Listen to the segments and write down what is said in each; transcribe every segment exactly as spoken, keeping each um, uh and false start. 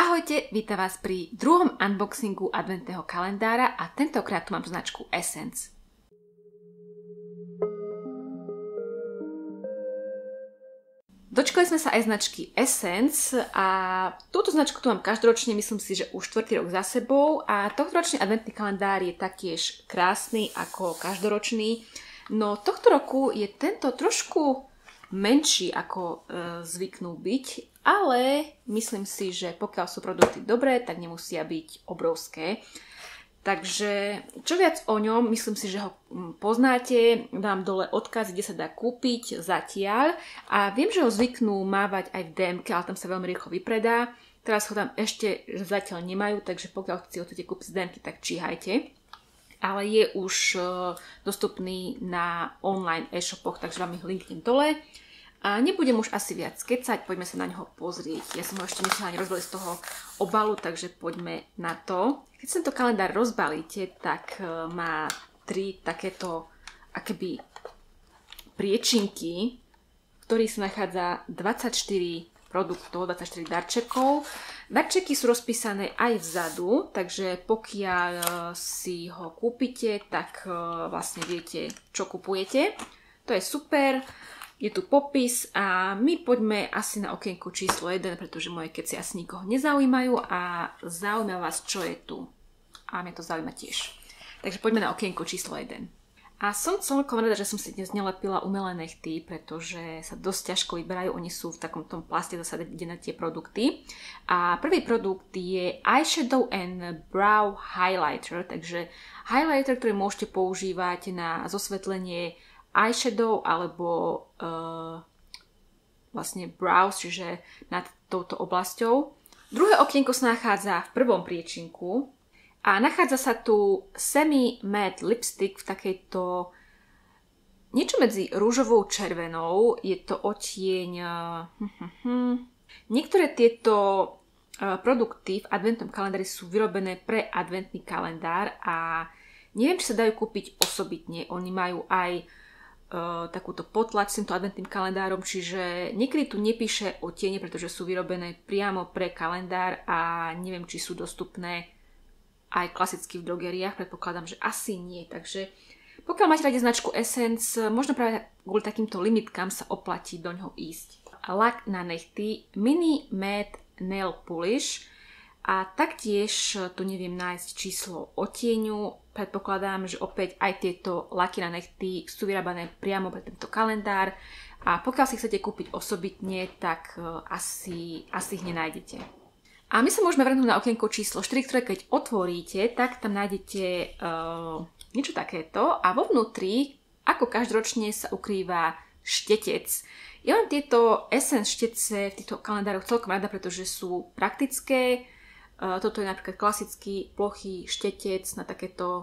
Ahojte, vítam vás pri druhom unboxingu adventného kalendára a tentokrát tu mám značku Essence. Dočkali sme sa aj značky Essence a túto značku tu mám každoročne, myslím si, že už štvrtý rok za sebou a tohtoročný adventný kalendár je taktiež krásny ako každoročný, no tohto roku je tento trošku menší ako e, zvyknú byť, ale myslím si, že pokiaľ sú produkty dobré, tak nemusia byť obrovské. Takže čo viac o ňom, myslím si, že ho poznáte, dám dole odkaz, kde sa dá kúpiť zatiaľ a viem, že ho zvyknú mávať aj v dé emke, ale tam sa veľmi rýchlo vypredá. Teraz ho tam ešte zatiaľ nemajú, takže pokiaľ si ho chcete kúpiť z dé emky, tak číhajte. Ale je už dostupný na online e-shopoch, takže vám ich linknem dole. A nebudem už asi viac skecať, poďme sa na neho pozrieť. Ja som ho ešte myslela ani rozbaliť z toho obalu, takže poďme na to. Keď sa tento kalendár rozbalíte, tak má tri takéto akoby priečinky, v ktorých sa nachádza dvadsaťštyri produktov, dvadsaťštyri darčekov. Darčeky sú rozpísané aj vzadu, takže pokiaľ si ho kúpite, tak vlastne viete, čo kupujete. To je super. Je tu popis a my poďme asi na okienko číslo jeden, pretože moje keci asi nikoho nezaujímajú a zaujíma vás, čo je tu. A mňa to zaujíma tiež. Takže poďme na okienko číslo jeden. A som celkom rada, že som si dnes nelepila umelé nechty, pretože sa dosť ťažko vyberajú. Oni sú v takom tom plaste, zase ide na tie produkty. A prvý produkt je Eyeshadow and Brow Highlighter. Takže highlighter, ktorý môžete používať na zosvetlenie eyeshadow alebo uh, vlastne brows, čiže nad touto oblasťou. Druhé okienko sa nachádza v prvom priečinku. A nachádza sa tu semi-matte lipstick v takejto niečo medzi rúžovou červenou. Je to odtieň... Niektoré tieto produkty v adventnom kalendári sú vyrobené pre adventný kalendár a neviem, či sa dajú kúpiť osobitne. Oni majú aj uh, takúto potlač s týmto adventným kalendárom, čiže niekedy tu nepíše odtiene, pretože sú vyrobené priamo pre kalendár a neviem, či sú dostupné aj klasicky v drogeriách, predpokladám, že asi nie. Takže pokiaľ máte radi značku Essence, možno práve kvôli takýmto limitkám sa oplatí do ňoho ísť. Lak na nechty Mini Matte Nail Polish a taktiež tu neviem nájsť číslo odtieňu. Predpokladám, že opäť aj tieto laky na nechty sú vyrábané priamo pre tento kalendár a pokiaľ si chcete kúpiť osobitne, tak asi, asi ich nenájdete. A my sa môžeme vrhnúť na okienko číslo štyri, ktoré keď otvoríte, tak tam nájdete uh, niečo takéto a vo vnútri, ako každoročne, sa ukrýva štetec. Ja mám tieto Essence štetce v týchto kalendároch celkom rada, pretože sú praktické. Uh, toto je napríklad klasický plochý štetec na takéto,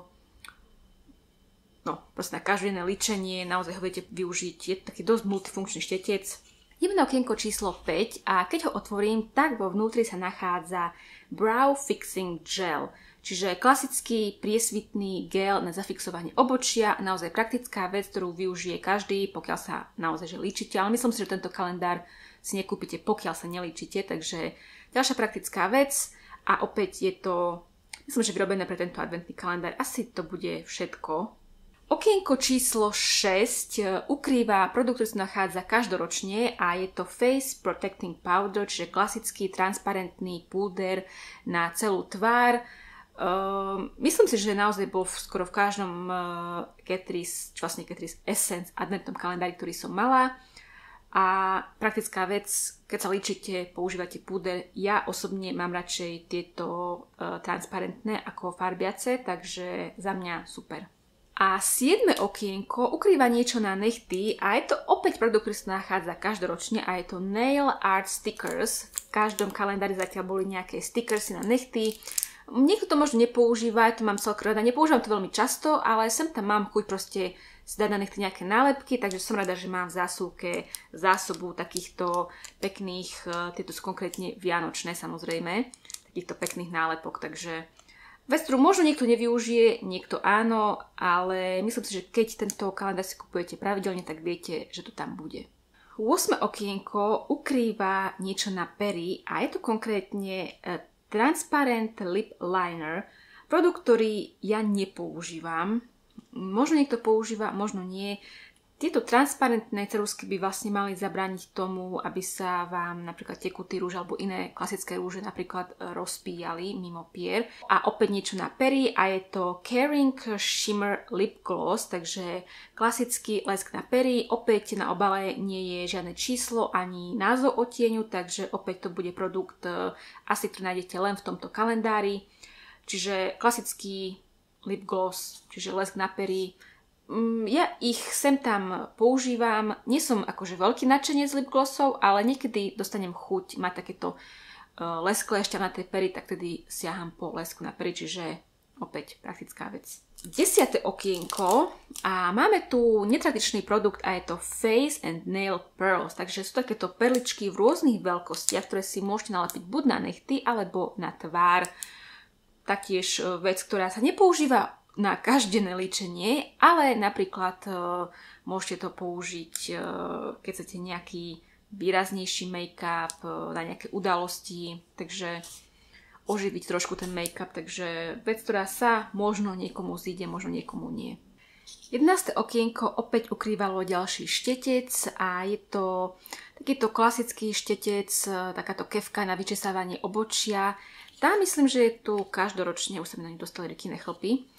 no proste na každodenné líčenie, naozaj ho viete využiť. Je to taký dosť multifunkčný štetec. Ideme na okienko číslo päť a keď ho otvorím, tak vo vnútri sa nachádza Brow Fixing Gel, čiže klasický priesvitný gel na zafixovanie obočia, naozaj praktická vec, ktorú využije každý, pokiaľ sa naozaj že líčite, ale myslím si, že tento kalendár si nekúpite, pokiaľ sa nelíčite, takže ďalšia praktická vec a opäť je to, myslím, že vyrobené pre tento adventný kalendár, asi to bude všetko. Okienko číslo šesť ukrýva produkt, ktorý sa nachádza každoročne a je to Face Protecting Powder, čiže klasický transparentný púder na celú tvár. Uh, myslím si, že naozaj bol skoro v každom uh, Catrice, čo vlastne Catrice Essence adventnom kalendári, ktorý som mala. A praktická vec, keď sa líčite, používate púder. Ja osobne mám radšej tieto uh, transparentné ako farbiace, takže za mňa super. A siedme okienko ukrýva niečo na nechty a je to opäť produkt, ktorý sa nachádza každoročne a je to Nail Art Stickers. V každom kalendári zatiaľ boli nejaké stickersy na nechty. Niekto to možno nepoužíva, to mám celkom rada. Nepoužívam to veľmi často, ale sem tam mám chuť proste si dať na nechty nejaké nálepky, takže som rada, že mám v zásuvke zásobu takýchto pekných, tieto sú konkrétne vianočné samozrejme, takýchto pekných nálepok, takže vec, ktorú možno niekto nevyužije, niekto áno, ale myslím si, že keď tento kalendár si kupujete pravidelne, tak viete, že to tam bude. ôsme okienko ukrýva niečo na pery a je to konkrétne Transparent Lip Liner. Produkt, ktorý ja nepoužívam. Možno niekto používa, možno nie. Tieto transparentné ceruzky by vlastne mali zabrániť tomu, aby sa vám napríklad tekutý rúž alebo iné klasické rúže napríklad rozpíjali mimo pier. A opäť niečo na pery a je to Caring Shimmer Lip Gloss, takže klasický lesk na pery. Opäť na obale nie je žiadne číslo ani názov odtieňu, takže opäť to bude produkt asi, ktorý nájdete len v tomto kalendári. Čiže klasický lip gloss, čiže lesk na pery. Ja ich sem tam používam, nie som akože veľký nadšenec lip glossov, ale niekedy dostanem chuť mať takéto uh, lesklé šťavnaté pery, tak tedy siaham po lesku na pery, čiže opäť praktická vec. Desiate okienko a máme tu netradičný produkt a je to Face and Nail Pearls, takže sú takéto perličky v rôznych veľkostiach, ktoré si môžete nalepiť buď na nechty alebo na tvár. Taktiež uh, vec, ktorá sa nepoužíva na každodenné líčenie, ale napríklad uh, môžete to použiť, uh, keď chcete nejaký výraznejší make-up, uh, na nejaké udalosti, takže oživiť trošku ten make-up, takže vec, ktorá sa možno niekomu zíde, možno niekomu nie. jedenáste okienko opäť ukrývalo ďalší štetec a je to takýto klasický štetec, uh, takáto kefka na vyčesávanie obočia. Tá myslím, že je tu každoročne, už sa mi na ňu dostali rekyné chlpy.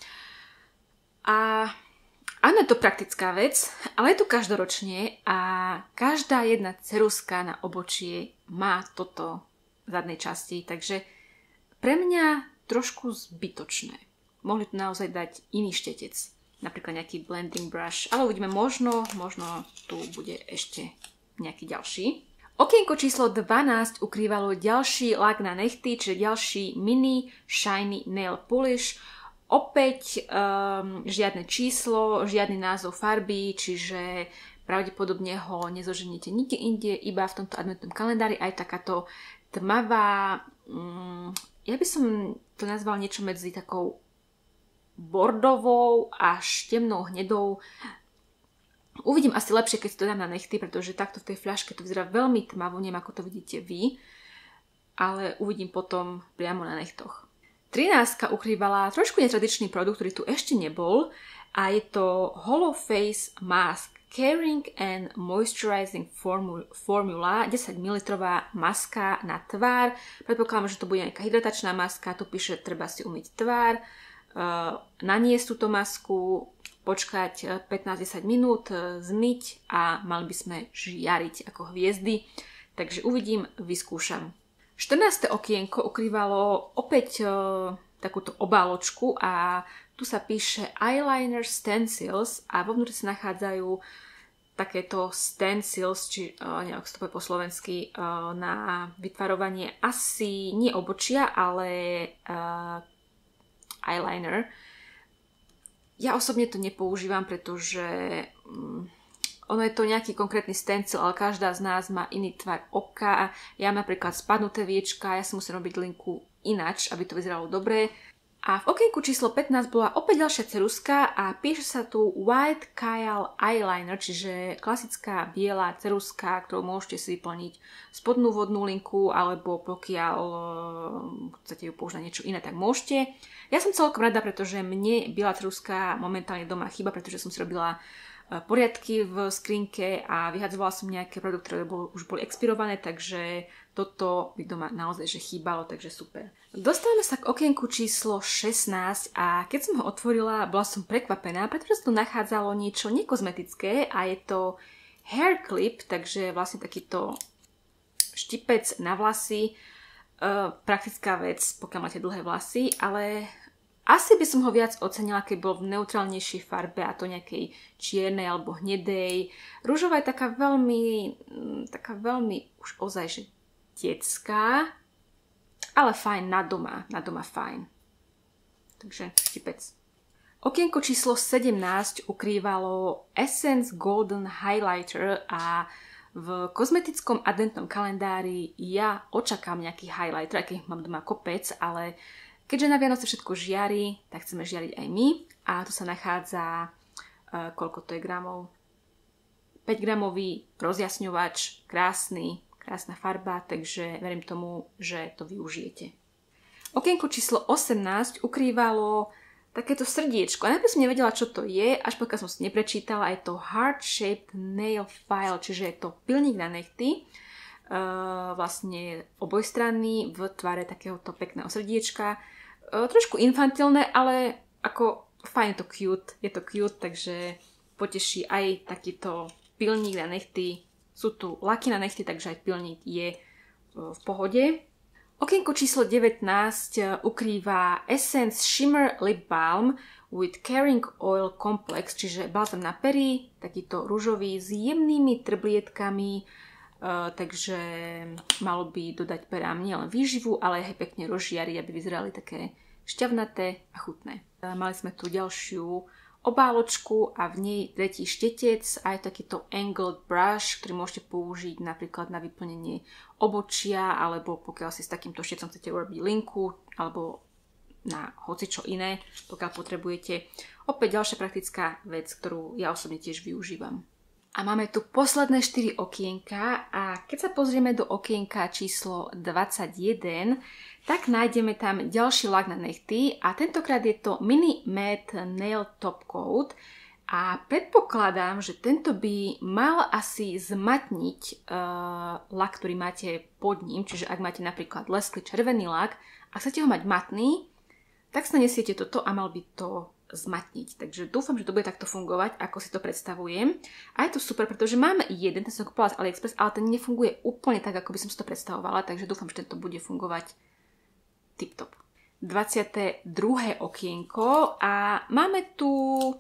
A áno, je to praktická vec, ale je tu každoročne a každá jedna ceruzka na obočie má toto v zadnej časti, takže pre mňa trošku zbytočné. Mohli tu naozaj dať iný štetec, napríklad nejaký blending brush, ale uvidíme, možno, možno tu bude ešte nejaký ďalší. Okienko číslo dvanásť ukrývalo ďalší lak na nechty, čiže ďalší mini shiny nail polish. Opäť um, žiadne číslo, žiadny názov farby, čiže pravdepodobne ho nezoženíte nikde inde, iba v tomto adventnom kalendári. Aj takáto tmavá, um, ja by som to nazvala niečo medzi takou bordovou až temnou hnedou. Uvidím asi lepšie, keď to dám na nechty, pretože takto v tej fľaške to vyzerá veľmi tmavo, neviem ako to vidíte vy, ale uvidím potom priamo na nechtoch. trináctka ukrývala trošku netradičný produkt, ktorý tu ešte nebol a je to Hollow Face Mask Caring and Moisturizing Formula, desať mililitrová maska na tvár. Predpokladám, že to bude nejaká hydratačná maska, tu píše, treba si umyť tvár, naniesť túto masku, počkať pätnásť až desať minút, zmyť a mali by sme žiariť ako hviezdy. Takže uvidím, vyskúšam. štrnáste okienko ukrývalo opäť e, takúto obáločku a tu sa píše Eyeliner Stencils a vo vnútri sa nachádzajú takéto stencils, či uh, neviem, ako sa to povie po slovensky, uh, na vytvarovanie asi nie obočia, ale uh, eyeliner. Ja osobne to nepoužívam, pretože um, ono je to nejaký konkrétny stencil, ale každá z nás má iný tvar oka. Ja mám napríklad spadnuté viečka, ja si musím robiť linku inač, aby to vyzeralo dobre. A v okienku číslo pätnásť bola opäť ďalšia ceruzka a píše sa tu White Kyle Eyeliner, čiže klasická biela ceruzka, ktorú môžete si vyplniť spodnú vodnú linku, alebo pokiaľ chcete ju použiť na niečo iné, tak môžete. Ja som celkom rada, pretože mne biela ceruzka momentálne doma chýba, pretože som si robila poriadky v skrinke a vyhadzovala som nejaké produkty, ktoré bol, už boli expirované, takže toto by doma naozaj že chýbalo, takže super. Dostávame sa k okienku číslo šestnásť a keď som ho otvorila, bola som prekvapená, pretože sa tu nachádzalo niečo nekozmetické a je to hair clip, takže vlastne takýto štipec na vlasy, e, praktická vec, pokiaľ máte dlhé vlasy, ale asi by som ho viac ocenila, keď bol v neutrálnejšej farbe, a to nejakej čiernej alebo hnedej. Rúžová je taká veľmi, taká veľmi už ozaj, že detská, ale fajn na doma, na doma fajn. Takže štipec. Okienko číslo sedemnásť ukrývalo Essence Golden Highlighter a v kozmetickom adventnom kalendári ja očakám nejaký highlighter, aký mám doma kopec, ale keďže na Vianoce všetko žiari, tak chceme žiariť aj my. A tu sa nachádza, uh, koľko to je gramov? päť gramový rozjasňovač, krásny, krásna farba, takže verím tomu, že to využijete. Okienko číslo osemnásť ukrývalo takéto srdiečko. A najprv som nevedela, čo to je, až pokiaľ som si neprečítala, je to Heart-Shaped Nail File, čiže je to pilník na nechty, uh, vlastne obojstranný v tvare takéhoto pekného srdiečka. Uh, trošku infantilné, ale ako fajn, je to cute, je to cute, takže poteší aj takýto pilník na nechty. Sú tu laky na nechty, takže aj pilník je uh, v pohode. Okienko číslo devätnásť ukrýva Essence Shimmer Lip Balm with Caring Oil Complex, čiže balzam na pery, takýto ružový s jemnými trblietkami, uh, takže malo by dodať perám nielen výživu, ale aj pekne rozžiariť, aby vyzerali také šťavnaté a chutné. Uh, mali sme tu ďalšiu obáločku a v nej tretí štetec, aj takýto angled brush, ktorý môžete použiť napríklad na vyplnenie obočia, alebo pokiaľ si s takýmto štetcom chcete urobiť linku, alebo na hocičo iné, pokiaľ potrebujete. Opäť ďalšia praktická vec, ktorú ja osobne tiež využívam. A máme tu posledné štyri okienka a keď sa pozrieme do okienka číslo dvadsaťjeden, tak nájdeme tam ďalší lak na nechty a tentokrát je to Mini Matte Nail Top Coat a predpokladám, že tento by mal asi zmatniť uh, lak, ktorý máte pod ním, čiže ak máte napríklad lesklý červený lak a chcete ho mať matný, tak sa nesiete toto a mal by to zmatniť. Takže dúfam, že to bude takto fungovať, ako si to predstavujem. A je to super, pretože mám jeden, ten som kúpila z AliExpress, ale ten nefunguje úplne tak, ako by som si to predstavovala, takže dúfam, že tento bude fungovať tip-top. dvadsiate druhé okienko a máme tu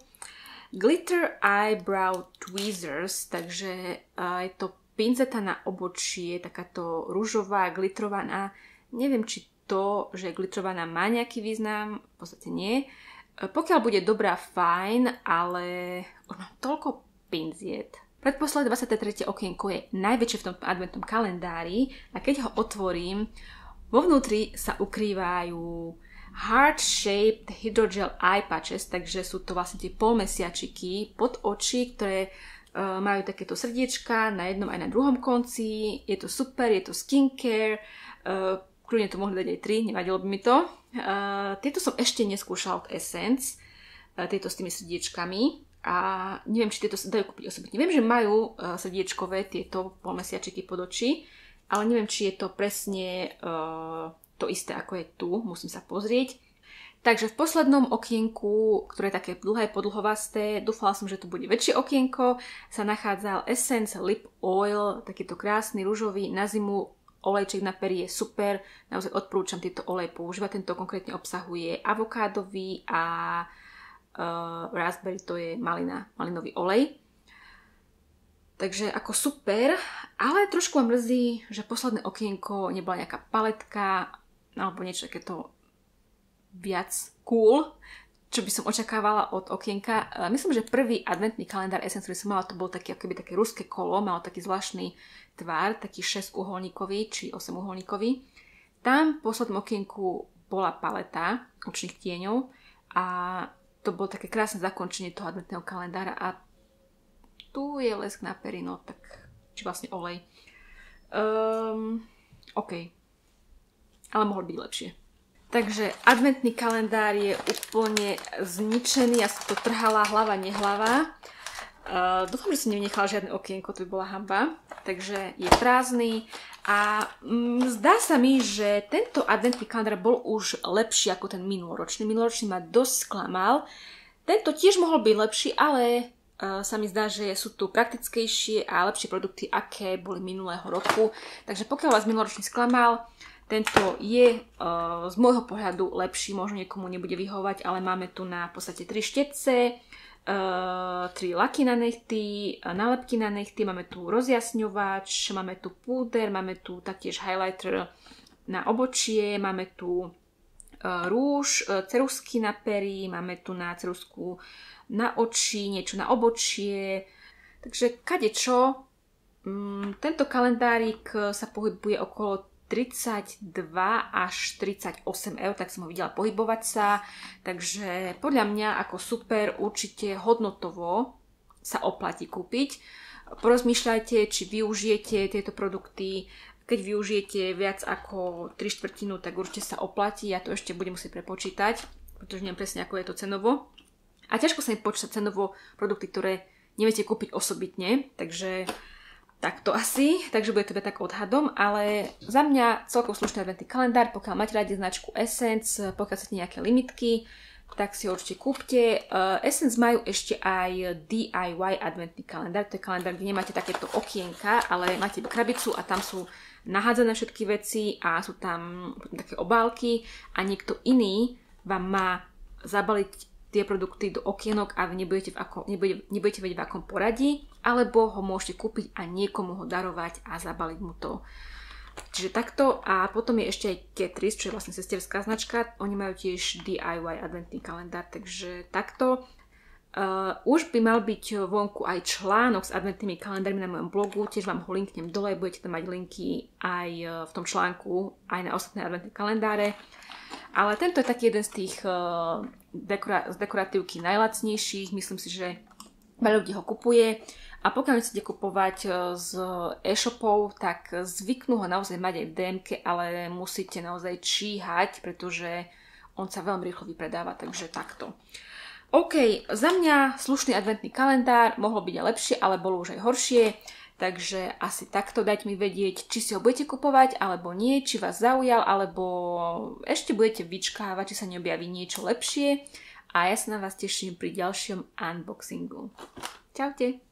Glitter Eyebrow Tweezers, takže je to pinzeta na obočie, takáto ružová, glitrovaná. Neviem, či to, že je glitrovaná, má nejaký význam, v podstate nie. Pokiaľ bude dobrá, fajn, ale už mám toľko pinziet. Predposledné dvadsiate tretie okienko je najväčšie v tom adventnom kalendári a keď ho otvorím, vo vnútri sa ukrývajú Heart-Shaped Hydrogel Eye Patches, takže sú to vlastne tie polmesiačiky pod oči, ktoré uh, majú takéto srdiečka na jednom aj na druhom konci. Je to super, je to skincare, uh, kľudne to mohli dať aj tri, nevadilo by mi to. Uh, tieto som ešte neskúšala od Essence, uh, tieto s tými srdiečkami a neviem, či tieto sa dajú kúpiť osobitne. Viem, že majú uh, srdiečkové tieto polmesiačiky pod oči, ale neviem, či je to presne uh, to isté, ako je tu, musím sa pozrieť. Takže v poslednom okienku, ktoré je také dlhé, podlhovasté, dúfala som, že to bude väčšie okienko, sa nachádzal Essence Lip Oil, takýto krásny, ružový, na zimu. Olejček na pery je super, naozaj odporúčam tieto olej používať. Tento konkrétne obsahuje avokádový a uh, raspberry, to je malina, malinový olej. Takže ako super, ale trošku ma mrzí, že posledné okienko nebola nejaká paletka alebo niečo takéto viac cool, čo by som očakávala od okienka. Myslím, že prvý adventný kalendár Essence, ktorý som mala, to bol taký, akoby také ruské kolo, malo taký zvláštny tvár, taký šesťuholníkový či osemúholníkový. Tam v poslednom okienku bola paleta očných tieňov a to bolo také krásne zakončenie toho adventného kalendára a tu je lesk na pery, no tak, či vlastne olej. Um, OK. Ale mohol byť lepšie. Takže adventný kalendár je úplne zničený, ja som to trhala hlava, nehlava. Uh, dúfam, že som nevynechala žiadne okienko, to by bola hanba. Takže je prázdny a mm, zdá sa mi, že tento adventný kalendár bol už lepší ako ten minuloročný. Minuloročný ma dosť sklamal. Tento tiež mohol byť lepší, ale uh, sa mi zdá, že sú tu praktickejšie a lepšie produkty, aké boli minulého roku. Takže pokiaľ vás minuloročný sklamal, tento je uh, z môjho pohľadu lepší, možno niekomu nebude vyhovať, ale máme tu na v podstate tri štetce, uh, tri laky na nechty, uh, nálepky na nechty, máme tu rozjasňovač, máme tu púder, máme tu taktiež highlighter na obočie, máme tu uh, rúž, uh, ceruzky na pery, máme tu na ceruzku na oči, niečo na obočie, takže kadečo. Um, tento kalendárik sa pohybuje okolo tridsaťdva až tridsaťosem eur, tak som ho videla pohybovať sa, takže podľa mňa ako super, určite hodnotovo sa oplatí kúpiť. Porozmýšľajte, či využijete tieto produkty, Keď využijete viac ako tri štvrtinu, tak určite sa oplatí. Ja to ešte budem musieť prepočítať, pretože neviem presne, ako je to cenovo. A ťažko sa mi počítať cenovo produkty, ktoré neviete kúpiť osobitne, takže takto asi, takže bude to tak odhadom, ale za mňa celkom slušný adventný kalendár, pokiaľ máte radi značku Essence, pokiaľ chcete nejaké limitky, tak si ho určite kúpte. Uh, Essence majú ešte aj dé í vaj adventný kalendár, to je kalendár, kde nemáte takéto okienka, ale máte krabicu a tam sú nahádzané všetky veci a sú tam také obálky a niekto iný vám má zabaliť tie produkty do okienok a vy nebudete, v akom, nebudete, nebudete vedieť v akom poradí, alebo ho môžete kúpiť a niekomu ho darovať a zabaliť mu to. Čiže takto. A potom je ešte aj Catrice, čo je vlastne sesterská značka. Oni majú tiež dé í vaj adventný kalendár, takže takto. Uh, už by mal byť vonku aj článok s adventnými kalendármi na mojom blogu, tiež vám ho linknem dole, budete tam mať linky aj v tom článku, aj na ostatné adventné kalendáre. Ale tento je taký jeden z tých uh, dekora- z dekoratívky najlacnejších, myslím si, že veľa ľudí ho kupuje. A pokiaľ chcete kupovať z e-shopov, tak zvyknú ho naozaj mať aj v dé emke, ale musíte naozaj číhať, pretože on sa veľmi rýchlo vypredáva, takže takto. OK, za mňa slušný adventný kalendár, mohlo byť aj lepšie, ale bolo už aj horšie, takže asi takto dajte mi vedieť, či si ho budete kupovať, alebo nie, či vás zaujal, alebo ešte budete vyčkávať, či sa neobjaví niečo lepšie. A ja sa na vás teším pri ďalšom unboxingu. Čaute!